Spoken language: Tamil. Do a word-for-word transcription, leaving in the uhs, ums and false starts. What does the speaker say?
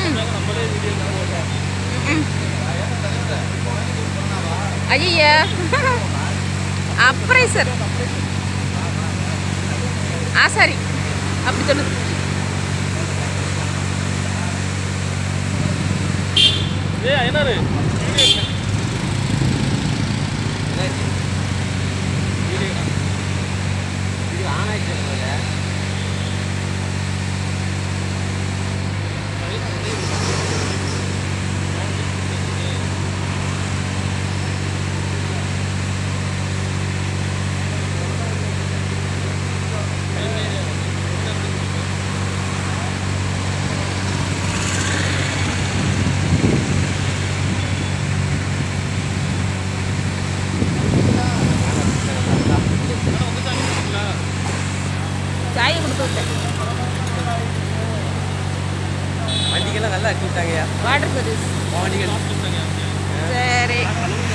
ஐயா அப்புறம் சார் ஆ சரி அப்படி சொல்லு. ஏய் ஐனாரு இது ஆன் ஆயிடுச்சு போல. சாயை கொடுத்து விட்டேன். வண்டிக்கெல்லாம் நல்லா அடிச்சு விட்டாங்கய்யா. வாட்டர் சர்வீஸ் வண்டிகள் சரி.